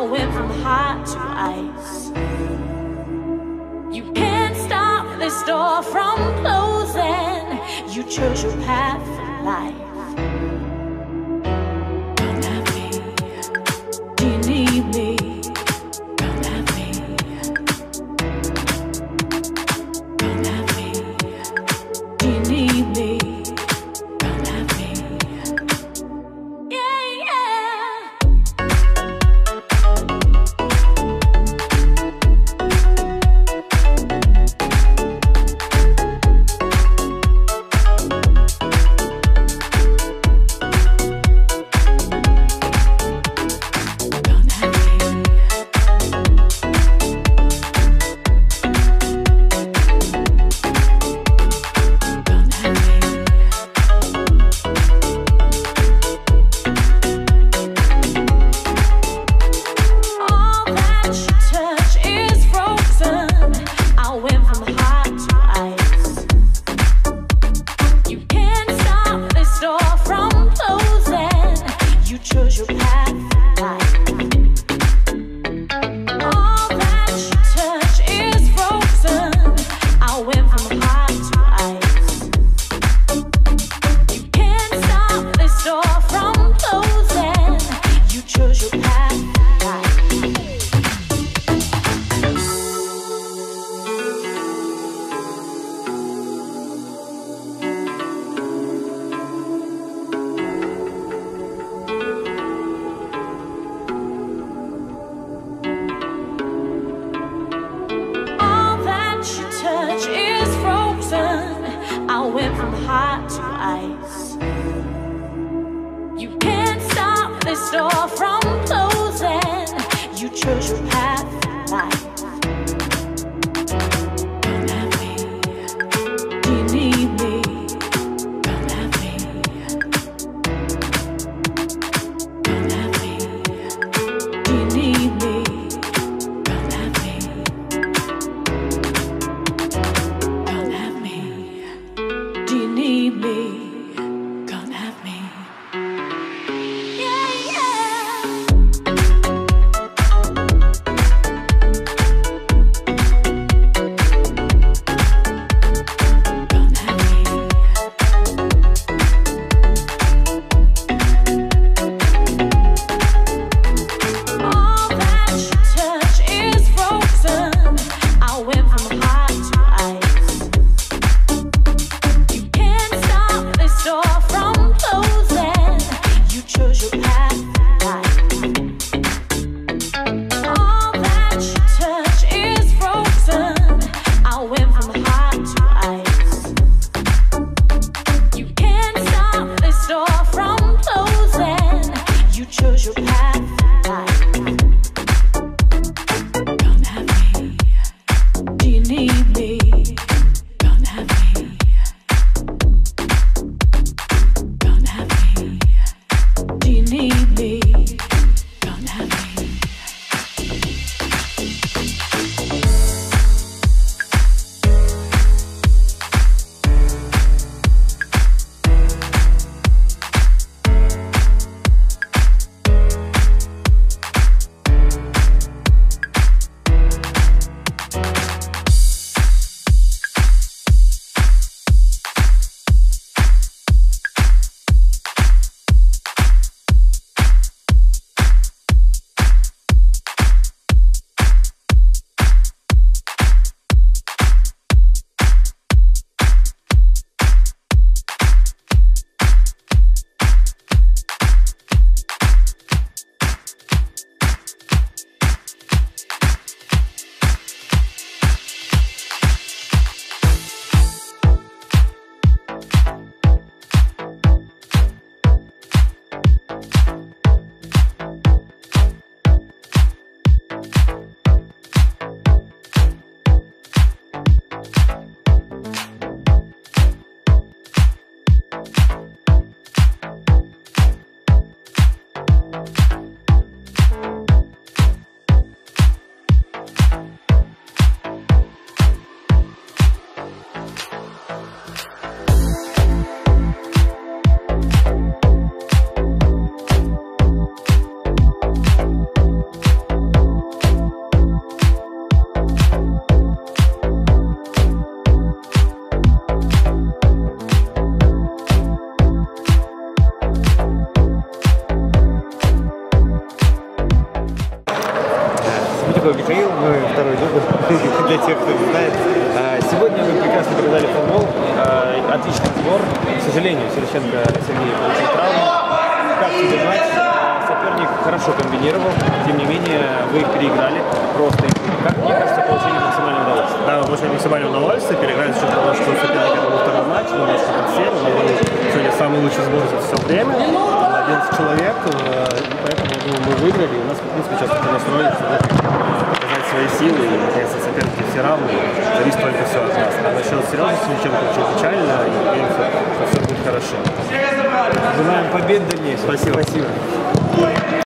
went from hot to ice. You can't stop this door from closing. You chose your path for life. Come at me. Do you need me? Come at me. Come at me. Do you need me? Come at me. Yeah, yeah. Михаил, мой второй дубль, для тех, кто не знает. Сегодня вы прекрасно показали футбол, отличный сбор. К сожалению, Серченко Сергей получил травму. Как тебе матч? Соперник хорошо комбинировал, тем не менее вы их переиграли просто. Как мне кажется, получили максимальное удовольствие. Да, мы получили максимальное удовольствие, переиграли за счет того, что соперник это был второй матч, мы немножко подсели, сегодня самый лучший сбор за все время, 11 человек, и поэтому я думаю, мы выиграли, и у нас, в принципе, сейчас такой настрой, чтобы показать свои силы, и, наконец-то, соперники все равны, зависит только все от нас. А насчет серьезности ничего очень печально, и надеемся, что все будет хорошо. Желаем побед дальнейших. Спасибо. Спасибо.